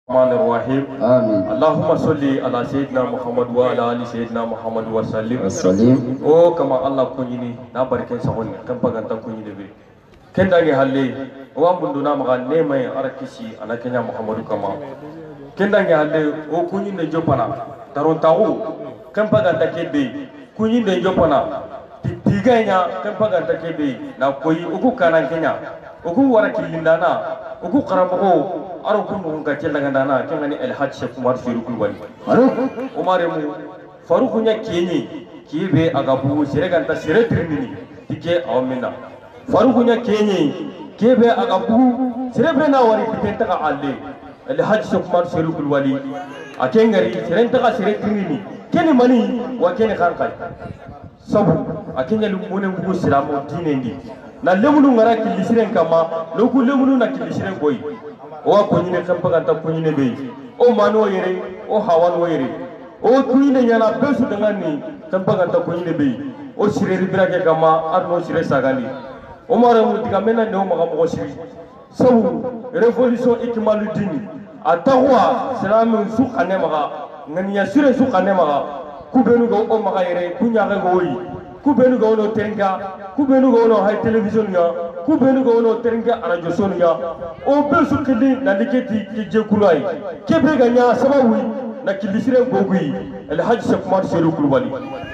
الرحمن الرحيم آمين. اللهم صل على سيدنا محمد وعلى آل سيدنا محمد وسلم وسلم. او كما الله كونيني نا بركين سهون كم بغانتا كونيني بي كن داغي حالي او بندونا مغا نيماي اركيسي انا كنيا محمد كما كن داغي حالي او كونيني جوبانا دارون تاو كم بغانتا كيبي كونيني جوبانا tiganya kan paganta kebe na koyi uku kanan kenya uku waraki lindana uku karamo aro kun ga cella ngana kan ngani el hajj Sheikh Umar Shirukul Wali Umar mu farukunya kenyi kibe agabu sire ganta sire trinini tike awminna farukunya kenyi kibe agabu sire bena wari tikenta ka alle el hajj Sheikh Umar Shirukul Wali akengari sire taka sire trinini keni mani wa keni khankai sabu akenya lumune ngugo silamo dinendi na lemunu ngara kilisiren kama loku lemunu na kilisiren boy o akonyine kampaga ta konyine be o mano yere o hawano yere o kuyine nyana besu dangani kampaga ta konyine be o sireri birake kama arno sire sagani o mara mu diga mena ne o maga mo siri sabu revolution ikimalu dini atahwa salamu su kanema ngani ya sire su kanema kubenu go o magayere kunya ga goyi kubenu go no tenga kubenu go no hay television ya kubenu go no tenga radio son ya o besu kili na liketi je kulai kebe ganya sabawi na kilisire gogui el hajj Sheikh Umar Shirukul Wali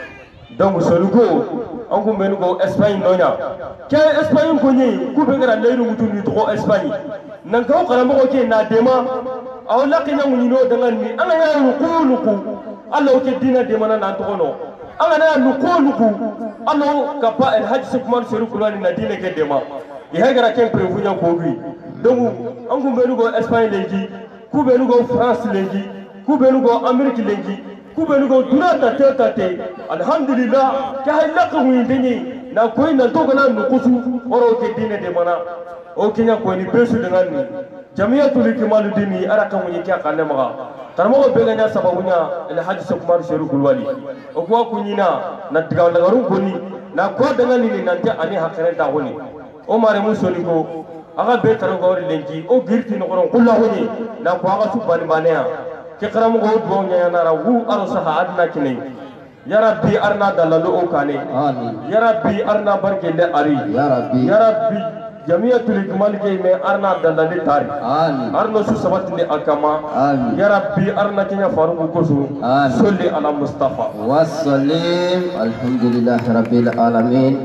donc solugo angu menu go Espagne nonya ke Espagne ko nyi kubengara leiru mutu ni to Espagne nan ka ko mo ke na dema aw laqina mu no dangan ni ana ya ruquluku Allah ke dina de mana nan to no anga na nuko Allah ka pa el hajj Sheikh Umar Shirukul Wali na dina ke dema i hagara ken prevunya ko gui donc angu menu go Espagne lengi ku benu go France lengi ku benu go Amerique lengi ku benu go duna tate alhamdulillah ka halaka hu ndini na koy na to kana nukusu oro ke dina de mana o kenya ko ni besu de ngani jamiyatul ikmaluddin ara kan woni kya kanne maga tarmo be ganya sababunya el hajj Sheikh Umar Shirukul Wali o ko kunyina na diga lagaru goni na ko daga ni nante ani hakere ta woni o mare musoli ko aga be taro gori lenki o girti no koron kullu woni na ko aga su bani manea ke karam go do nya na ra wu aro saha adna kinai ya rabbi arna dalalu o kane آمين. ya rabbi arna barkele ari يا ربي. ya rabbi jamiyatul ikmal ke me arna dalali tari آمين. arno su sabat ni akama آمين. ya rabbi arna kenya faruku kosu آمين. solli ala mustafa والسلام الحمد لله رب العالمين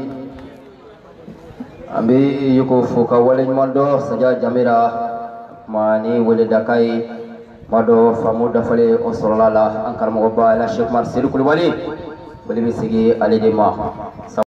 ambi yuko foka wale mando saja jamira mani wale dakai mado famuda fale osolala ankar mo ba la Sheikh Umar Shirukul Wali bali bisigi alidima